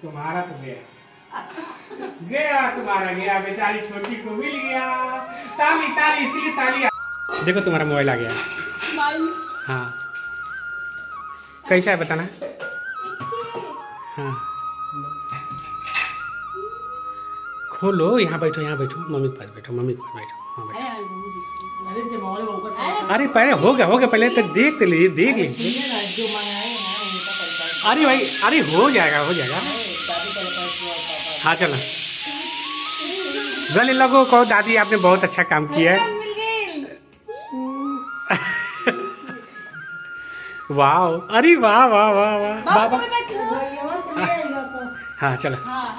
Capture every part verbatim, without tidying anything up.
तुम्हारा तो गया गया तुम्हारा गया, बेचारी छोटी को मिल गया। ताली ताली, इसलिए ताली। देखो तुम्हारा मोबाइल आ गया। हाँ कैसा है बताना। हाँ खोलो, यहाँ बैठो, यहाँ बैठो, मम्मी के पास बैठो, मम्मी के पास बैठो। हाँ बैठो। अरे पहले हो गया हो गया, पहले तक देख तो लीजिए, देख लीजिए। अरे भाई, अरे हो जाएगा हो जाएगा। हाँ चलो गले लगो, कहो दादी आपने बहुत अच्छा काम किया है। वाह, अरे वाह वाह वाह वाह बाबा। हाँ चलो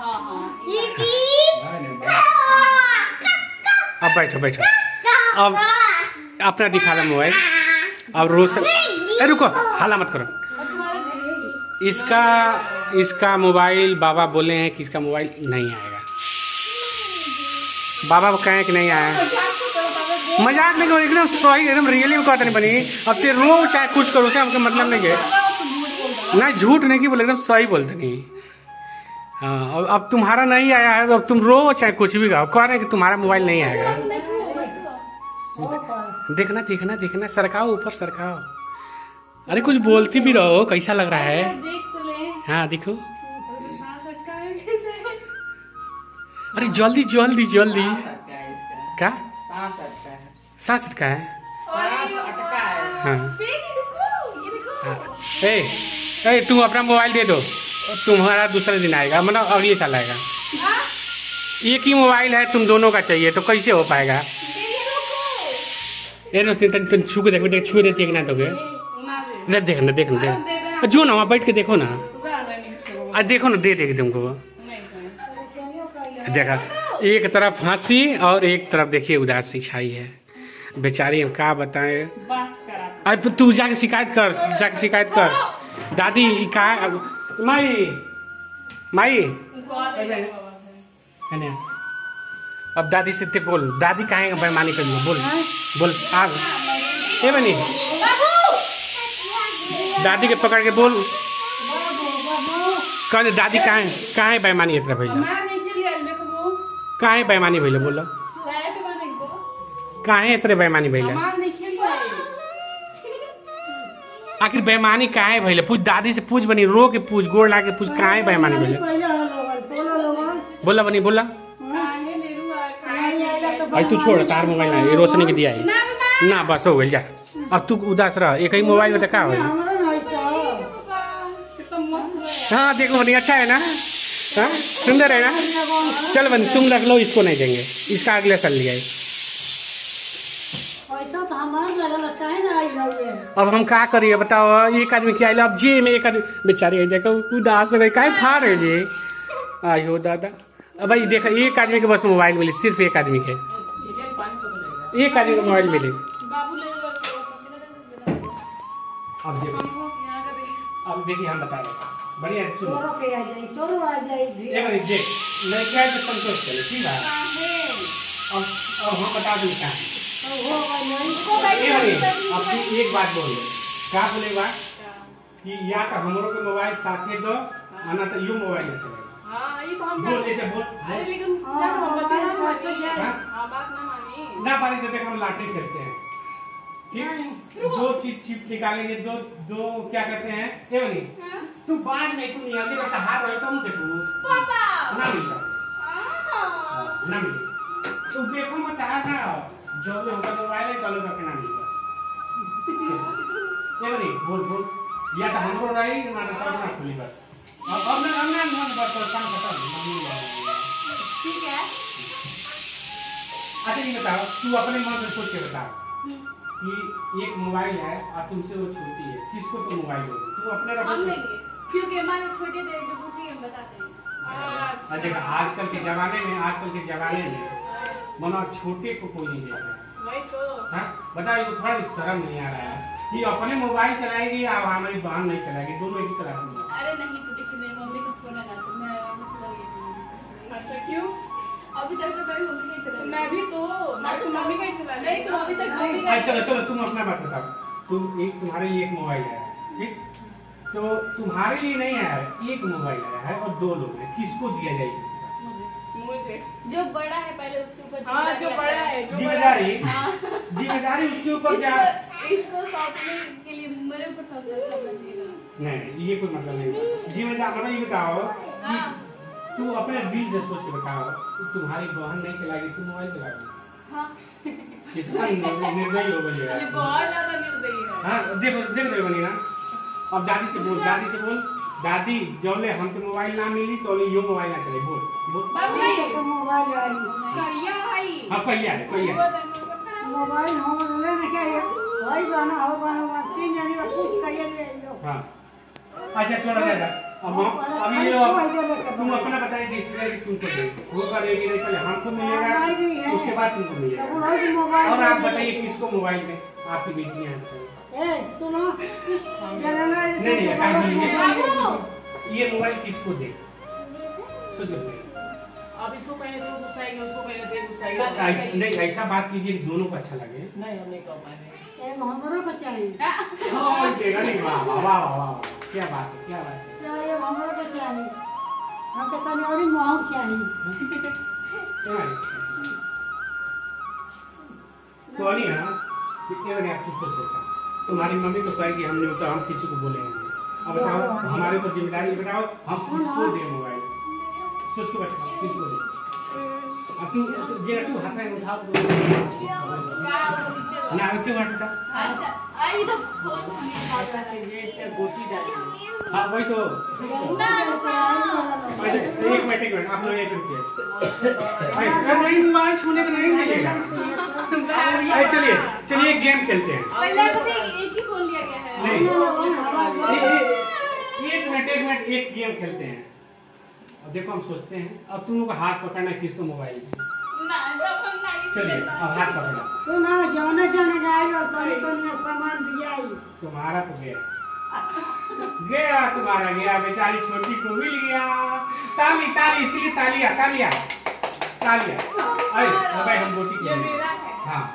अब बैठो बैठो। अब अपना दिखा दो मोबाइल। अब रोशन, अरे रुको, हाला मत करो। इसका इसका मोबाइल बाबा बोले हैं कि इसका मोबाइल नहीं आएगा। बाबा को कहें कि नहीं आया। मजाक नहीं करो, एकदम सही, एकदम रियली में कहते नहीं बनी। अब तेरे रो चाहे कुछ करो, से हमको मतलब नहीं है ना, झूठ नहीं की बोले, एकदम सही बोलते नहीं। हाँ अब तुम्हारा नहीं आया है, अब तुम रो चाहे कुछ भी कहो, कह रहे हैं कि तुम्हारा मोबाइल नहीं आएगा। देखना देखना देखना, सरकाओ ऊपर सरकाओ। अरे कुछ बोलती भी रहो, कैसा लग रहा है। हाँ देखो, अरे जल्दी जल्दी जल्दी। क्या सांस अटका है। हाँ ए, ए तुम अपना मोबाइल दे दो, तुम्हारा दूसरा दिन आएगा, मतलब अगले साल आएगा। एक ही मोबाइल है, तुम दोनों का चाहिए तो कैसे हो पाएगा। तुम छू के देखो, देख छू देती है कि ना दोगे। देखना देखना देख, जो ना वहाँ बैठ के देखो ना, आज देखो ना, दे देगी तुमको। देखा, एक तरफ हंसी और एक तरफ देखिए उदासी छाई है। बेचारी हम क्या बताएं। अब तू जाके शिकायत कर, जाके शिकायत कर। दादी का माई माई अब दादी से ते बोल, दादी काहे बेईमानी कर लो, बोल बोल आ ए बनी, दादी के पकड़ के बोल, कह दादी काहे काहे बेईमानी इतना भइला, काहे बेईमानी भइला, बोलो काहे इतने बेईमानी भइला, आखिर बेईमानी काहे भइला, पूछ दादी से, पूछ बनी, रो के पूछ, गोड़ ला के पूछ, काहे बेईमानी भइला, बोला बनी बोला। भाई तू छोड़, तार मोबाइल ना, ये रोशनी के दिया है ना, बस हो गई जा। अब तू उदास रह, एक ही मोबाइल में देखा हो। हाँ देखो बनी, अच्छा है ना, हाँ सुंदर है ना। चल बनी तुम रख लो, इसको नहीं देंगे, इसका अगले साल लिया। अब हम क्या करिए बताओ, एक आदमी क्या, अब जे में एक आदमी बेचारी देखो उदास हो गई, काहे फाड़ है जी। आयो दादा, अब भाई देखो, एक आदमी के बस मोबाइल मिले, सिर्फ एक आदमी के, एक आदमी को मोबाइल मिले। अब देखिए, अब देखिए हम बता रहे बढ़िया सुनो, देख नहीं क्या तो संतोष चले, ठीक है। अब अब हम बता दूँ क्या, अपनी एक बात बोले, क्या बोले बात कि या तो हमरों के मोबाइल साथे दो, आना तो यू मोबाइल में चलेगा। हाँ ये तो हम बोल, ऐसे बोल, अरे लेकिन ना पानी तो देख हम लाठी खेलते हैं, ठीक। दो चिप चिप निकालेंगे, दो दो क्या कहते हैं, ये बनी तू बाद में तुम अगले का हार रहे तुम देखो ना मिलता ना मिलता, तो देखो मत ना, जो भी होगा मोबाइल है कल का ना मिल बस, ये बनी बोल बोल, या तो हमरो रही ना तो ना खुली बस। अब अब ना ना मन बस काम खत्म, ठीक है। अच्छा ये बताओ, तू अपने मन से सोच के बता कि एक मोबाइल है और तुमसे वो छोटी है, किसको तुम मोबाइल दोगे, तू अपने रखो। हम लेंगे क्योंकि हमारे छोटे थे जो उसी हम बताते हैं। अच्छा देखो आजकल के जमाने में, आजकल के जमाने में मनो छोटे को कोई नहीं देता है, वही तो। हां बताओ, ये थोड़ा शर्म नहीं आ रहा है कि अपने मोबाइल चलाएगी और हमारी बहन नहीं चलाएगी, दोनों एक ही क्लास में। अरे नहीं तो देखिए मेरी मम्मी को फोन लगा तो मैं चलाऊंगी। अच्छा क्यों, अभी तक तो मेरी मम्मी नहीं चलाई, मैं भी तो मैं तो मम्मी का ही चला नहीं, तो अभी तक मम्मी का। चलो चलो तुम अपना बात बताओ, तुम एक तुम्हारे एक मोबाइल है, ठीक, तो तुम्हारे लिए नहीं आया है, एक मोबाइल आया है और दो लोग हैं, किसको दिया जाएगा? मुझे। जो बड़ा है पहले उसके ऊपर हाँ जो बड़ा है, जो जिम्मेदारी जिम्मेदारी उसके ऊपर क्या? इसको सौंपने के लिए मेरे ऊपर सौंपना चाहिए। नहीं ये कोई मतलब नहीं। जिम्मेदार मतलब ये बताओ कि तू अपने दिल से सोच के बताओ, तुम्हारी बहन नहीं चलाएगी, तू मोबाइल चलाएगी? हाँ। कितना निर्दयी हो गई है। ये बहुत ज्यादा निर्दयी है। हाँ देख देख रहे बनी ना। अब दादी से बोल, दादी से बोल, दादी जौले हमको मोबाइल ना मिली तो यो मोबाइल ना चले। बोल बोल बाबू मोबाइल आई कहिया भाई। हाँ पहिया है पहिया मोबाइल हम लेने के भाई बना हो बना तीन जनी का कुछ कहिए ले लो। हाँ अच्छा छोड़ दादा। अब अभी लो तुम अपना बताइए डिसीजन तुमको दे वो करेगी नहीं, पहले हमको मिलेगा उसके बाद तुमको मिलेगा। और आप बताइए किसको मोबाइल में आपकी बेटी है? ए सुनो नहीं नहीं नहीं ये मोबाइल किसको दे? सोचो अब इसको पहले दे गुस्साएंगे, उसको पहले दे गुस्साएंगे। ऐसा नहीं, ऐसा बात कीजिए दोनों को अच्छा लगे। नहीं हम नहीं कर पाएंगे। ए हमरो को चाहिए। हाँ देगा नहीं। वाह वाह वाह वाह क्या बात है, क्या बात है। चाहिए हमरो को चाहिए। हम तो तनी और मोह चाहिए। तो नहीं है ना कितने बने आप सोच सकते हैं। तुम्हारी मम्मी तो कहेगी हमने तो हम किसी को बोलेंगे। अब बताओ हमारे ऊपर जिम्मेदारी बताओ, हम किसको दे मोबाइल? सोच के बताओ किसको दे? अब तू जे तू हाथ में उठा दो ना क्यों हटता? अच्छा आई तो ये इसका गोटी डालिए। हाँ वही तो ना एक मिनट एक मिनट आप लोग एक मिनट नहीं मोबाइल छूने को नहीं मिलेगा। चलिए चलिए गेम खेलते हैं। पहले तो एक ही फोन लिया गया है। नहीं एक मिनट एक मिनट एक गेम खेलते हैं। अब देखो हम सोचते हैं, अब तुम लोग का हाथ पकड़ना किसको मोबाइल? चलिए अब हाथ पकड़ना। तो ना जाने जाने गए और तनी तनी सामान दिया ही। तुम्हारा तो गया गया तुम्हारा गया, बेचारी छोटी को मिल गया। ताली ताली इसके लिए तालियां तालियां तालियां। अरे भाई हम गोटी ये मेरा है। हाँ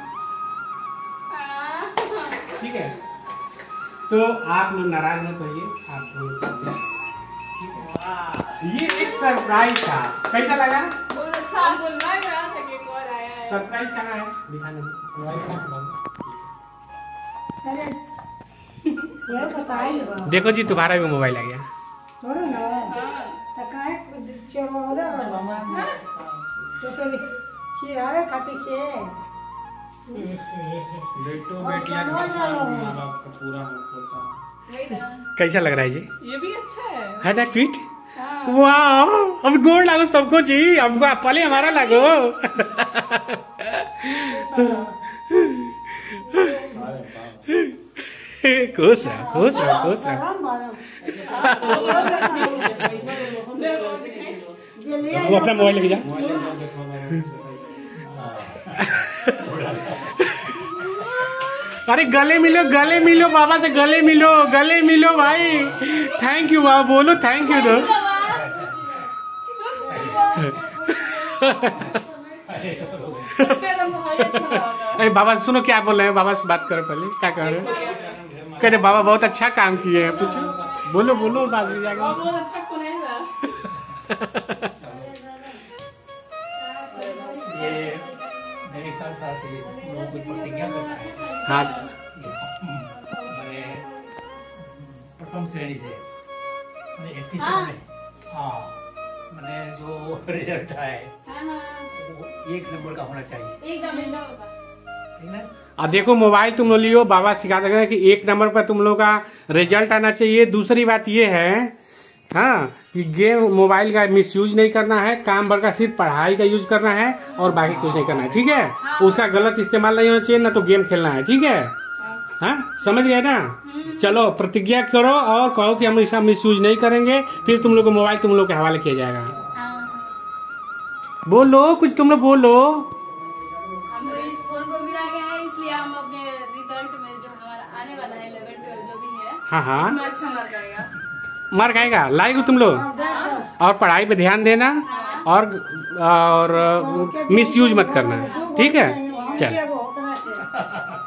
ठीक है। तो आप लोग नाराज मत होइए, आप दोनों ठीक है। ये एक सरप्राइज था, कैसा लगा? बहुत अच्छा। आपको लग रहा था कि एक और आया है। सरप्राइज कहाँ है? दिखाने दो। अरे ये बताई लो। देखो जी तुम्हारा भी मोबाइल आ गया। थोड़ा ना हाँ। तो काहे चोरा तो तो चिराए खाती के बेटो बेटियां का माँ बाप का पूरा हक होता है। कैसा लग रहा है जी? ये भी अच्छा है। है ना क्विट? वाह अब गोड़ लागो सबको जी, अब पहले हमारा लागो। खुश है खुश है खुश है। वो अपना मोबाइल लेके जा। अरे गले मिलो गले मिलो बाबा से, गले मिलो गले मिलो भाई। थैंक यू बाबा बोलो, थैंक यू दो। अरे बाबा सुनो क्या बोल रहे हैं, बाबा से बात करो पहले। क्या कह रहे हैं? कहते बाबा बहुत अच्छा काम किए हैं। पूछो बोलो बोलो बात में जाकर। बहुत अच्छा कौन है ये मेरे साथ साथ लोग कुछ प्रतिज्ञा करता है। हाँ मैंने प्रथम श्रेणी से मैंने इकतीस हाँ। में हाँ मैंने जो रिजल्ट आए हाँ हाँ वो एक नंबर का होना चाहिए, एकदम एकदम ठीक है। अब देखो मोबाइल तुम लोग लियो, बाबा सिखा देंगे कि एक नंबर पर तुम लोग का रिजल्ट आना चाहिए। दूसरी बात ये है हाँ कि गेम मोबाइल का मिसयूज नहीं करना है, काम भर का सिर्फ पढ़ाई का यूज करना है और बाकी कुछ नहीं करना है, ठीक है। उसका गलत इस्तेमाल नहीं होना चाहिए, ना तो गेम खेलना है, ठीक है। हाँ समझ गए ना? चलो प्रतिज्ञा करो और कहो कि हम इसका मिसयूज नहीं करेंगे, फिर तुम लोग को मोबाइल तुम लोग के हवाले किया जाएगा। बोलो कुछ तुम लोग बोलो। हमको इस फोन को मिला गया है, इसलिए हम अपने रिजल्ट में जो हमारा आने वाला है इलेवन ट्वेल्व जो भी है हाँ हाँ उसमें अच्छा मार्क आएगा। मार्क आएगा, लाएगा तुम लोग। और पढ़ाई पे ध्यान देना और और मिसयूज मत करना, ठीक है। चल